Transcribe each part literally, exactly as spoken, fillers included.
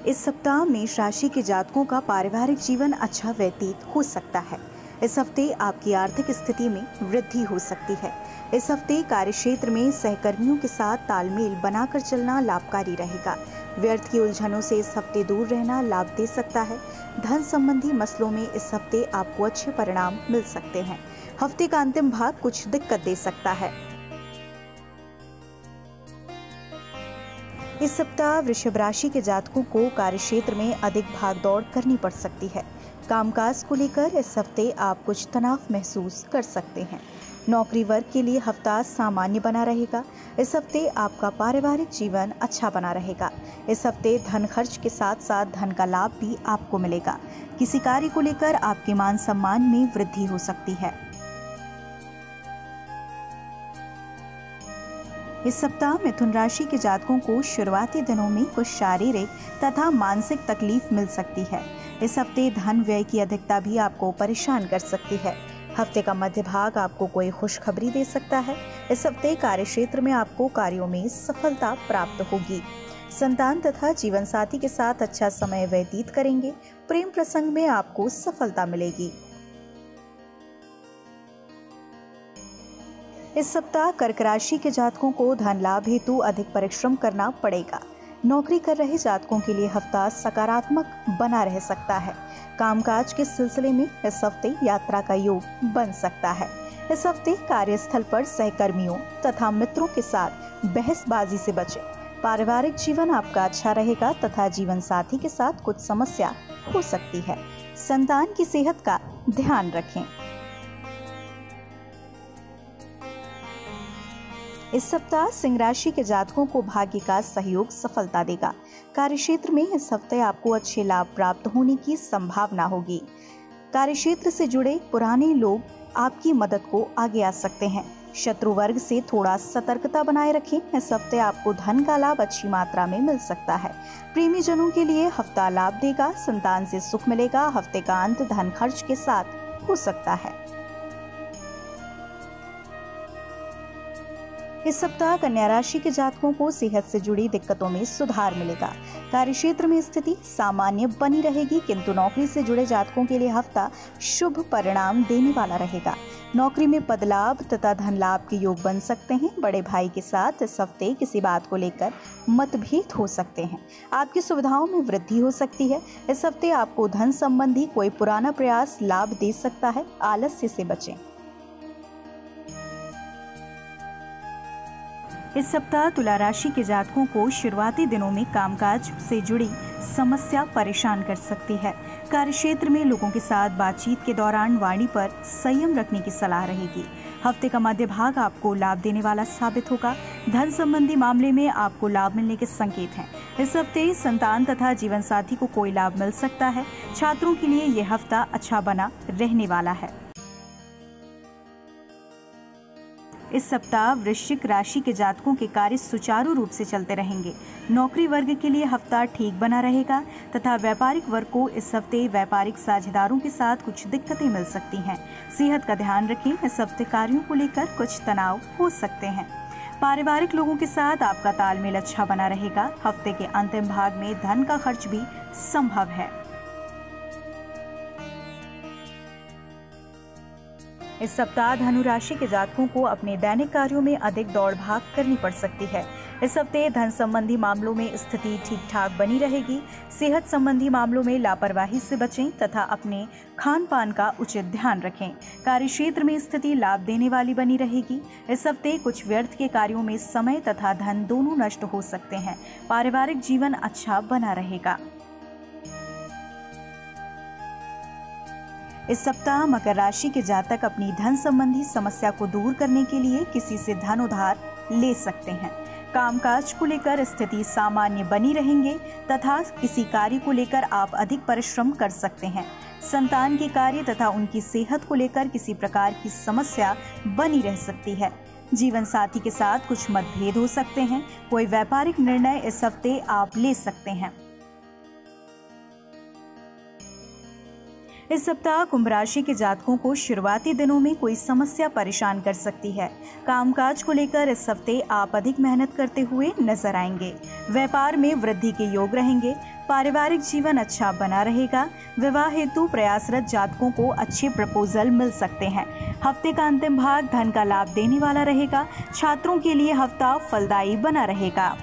इस सप्ताह मेष राशि के जातकों का पारिवारिक जीवन अच्छा व्यतीत हो सकता है। इस हफ्ते आपकी आर्थिक स्थिति में वृद्धि हो सकती है। इस हफ्ते कार्यक्षेत्र में सहकर्मियों के साथ तालमेल बनाकर चलना लाभकारी रहेगा। व्यर्थ की उलझनों से इस हफ्ते दूर रहना लाभ दे सकता है। धन संबंधी मसलों में इस हफ्ते आपको अच्छे परिणाम मिल सकते हैं। हफ्ते का अंतिम भाग कुछ दिक्कत दे सकता है। इस सप्ताह वृषभ राशि के जातकों को कार्यक्षेत्र में अधिक भागदौड़ करनी पड़ सकती है। कामकाज को लेकर इस हफ्ते आप कुछ तनाव महसूस कर सकते हैं। नौकरी वर्ग के लिए हफ्ता सामान्य बना रहेगा। इस हफ्ते आपका पारिवारिक जीवन अच्छा बना रहेगा। इस हफ्ते धन खर्च के साथ साथ धन का लाभ भी आपको मिलेगा। किसी कार्य को लेकर आपके मान सम्मान में वृद्धि हो सकती है। इस सप्ताह मिथुन राशि के जातकों को शुरुआती दिनों में कुछ शारीरिक तथा मानसिक तकलीफ मिल सकती है। इस हफ्ते धन व्यय की अधिकता भी आपको परेशान कर सकती है। हफ्ते का मध्य भाग आपको कोई खुशखबरी दे सकता है। इस हफ्ते कार्यक्षेत्र में आपको कार्यों में सफलता प्राप्त होगी। संतान तथा जीवन साथी के साथ अच्छा समय व्यतीत करेंगे। प्रेम प्रसंग में आपको सफलता मिलेगी। इस सप्ताह कर्क राशि के जातकों को धन लाभ हेतु अधिक परिश्रम करना पड़ेगा। नौकरी कर रहे जातकों के लिए हफ्ता सकारात्मक बना रह सकता है। कामकाज के सिलसिले में इस हफ्ते यात्रा का योग बन सकता है। इस हफ्ते कार्यस्थल पर सहकर्मियों तथा मित्रों के साथ बहसबाजी से बचें। पारिवारिक जीवन आपका अच्छा रहेगा तथा जीवन साथी के साथ कुछ समस्या हो सकती है। संतान की सेहत का ध्यान रखें। इस सप्ताह सिंह राशि के जातकों को भाग्य का सहयोग सफलता देगा। कार्यक्षेत्र में इस हफ्ते आपको अच्छे लाभ प्राप्त होने की संभावना होगी। कार्यक्षेत्र से जुड़े पुराने लोग आपकी मदद को आगे आ सकते हैं। शत्रु वर्ग से थोड़ा सतर्कता बनाए रखें। इस हफ्ते आपको धन का लाभ अच्छी मात्रा में मिल सकता है। प्रेमी जनों के लिए हफ्ता लाभ देगा। संतान से सुख मिलेगा। हफ्ते का अंत धन खर्च के साथ हो सकता है। इस सप्ताह कन्या राशि के जातकों को सेहत से जुड़ी दिक्कतों में सुधार मिलेगा। कार्यक्षेत्र में स्थिति सामान्य बनी रहेगी, किंतु नौकरी से जुड़े जातकों के लिए हफ्ता शुभ परिणाम देने वाला रहेगा। नौकरी में पद लाभ तथा धन लाभ के योग बन सकते हैं। बड़े भाई के साथ इस हफ्ते किसी बात को लेकर मतभेद हो सकते हैं। आपकी सुविधाओं में वृद्धि हो सकती है। इस हफ्ते आपको धन संबंधी कोई पुराना प्रयास लाभ दे सकता है। आलस्य से बचें। इस सप्ताह तुला राशि के जातकों को शुरुआती दिनों में कामकाज से जुड़ी समस्या परेशान कर सकती है। कार्यक्षेत्र में लोगों के साथ बातचीत के दौरान वाणी पर संयम रखने की सलाह रहेगी। हफ्ते का मध्य भाग आपको लाभ देने वाला साबित होगा। धन संबंधी मामले में आपको लाभ मिलने के संकेत हैं। इस हफ्ते संतान तथा जीवन साथी को कोई लाभ मिल सकता है। छात्रों के लिए यह हफ्ता अच्छा बना रहने वाला है। इस सप्ताह वृश्चिक राशि के जातकों के कार्य सुचारू रूप से चलते रहेंगे। नौकरी वर्ग के लिए हफ्ता ठीक बना रहेगा तथा व्यापारिक वर्ग को इस हफ्ते व्यापारिक साझेदारों के साथ कुछ दिक्कतें मिल सकती हैं। सेहत का ध्यान रखें। इस हफ्ते कार्यों को लेकर कुछ तनाव हो सकते हैं। पारिवारिक लोगों के साथ आपका तालमेल अच्छा बना रहेगा। हफ्ते के अंतिम भाग में धन का खर्च भी संभव है। इस सप्ताह धनु राशि के जातकों को अपने दैनिक कार्यों में अधिक दौड़ भाग करनी पड़ सकती है। इस हफ्ते धन संबंधी मामलों में स्थिति ठीक ठाक बनी रहेगी। सेहत संबंधी मामलों में लापरवाही से बचें तथा अपने खान पान का उचित ध्यान रखें। कार्यक्षेत्र में स्थिति लाभ देने वाली बनी रहेगी। इस हफ्ते कुछ व्यर्थ के कार्यों में समय तथा धन दोनों नष्ट हो सकते हैं। पारिवारिक जीवन अच्छा बना रहेगा। इस सप्ताह मकर राशि के जातक अपनी धन संबंधी समस्या को दूर करने के लिए किसी से धन उधार ले सकते हैं। कामकाज को लेकर स्थिति सामान्य बनी रहेंगे तथा किसी कार्य को लेकर आप अधिक परिश्रम कर सकते हैं। संतान के कार्य तथा उनकी सेहत को लेकर किसी प्रकार की समस्या बनी रह सकती है। जीवन साथी के साथ कुछ मतभेद हो सकते हैं। कोई व्यापारिक निर्णय इस हफ्ते आप ले सकते हैं। इस सप्ताह कुंभ राशि के जातकों को शुरुआती दिनों में कोई समस्या परेशान कर सकती है। कामकाज को लेकर इस हफ्ते आप अधिक मेहनत करते हुए नजर आएंगे। व्यापार में वृद्धि के योग रहेंगे। पारिवारिक जीवन अच्छा बना रहेगा। विवाह हेतु प्रयासरत जातकों को अच्छे प्रपोजल मिल सकते हैं। हफ्ते का अंतिम भाग धन का लाभ देने वाला रहेगा। छात्रों के लिए हफ्ता फलदायी बना रहेगा।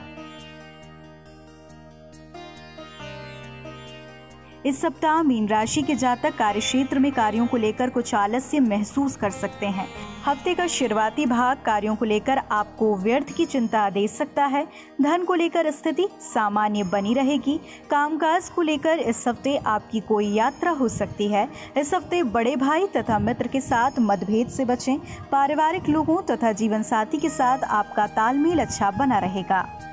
इस सप्ताह मीन राशि के जातक कार्यक्षेत्र में कार्यों को लेकर कुछ आलस्य महसूस कर सकते हैं। हफ्ते का शुरुआती भाग कार्यों को लेकर आपको व्यर्थ की चिंता दे सकता है। धन को लेकर स्थिति सामान्य बनी रहेगी। कामकाज को लेकर इस हफ्ते आपकी कोई यात्रा हो सकती है। इस हफ्ते बड़े भाई तथा मित्र के साथ मतभेद से बचें। पारिवारिक लोगों तथा जीवन साथी के साथ आपका तालमेल अच्छा बना रहेगा।